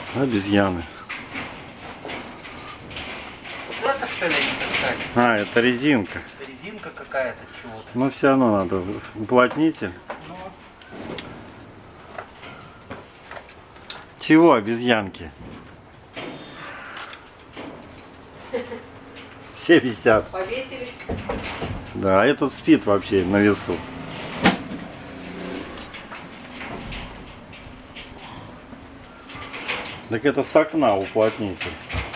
Обезьяны. Вот это что ли они таскали? А, это резинка. Резинка какая-то чего-то. Но все равно надо уплотнитель. Ну, Чего обезьянки? Все висят. Повесили. Да, а этот спит вообще на весу. Так это с окна уплотнитель.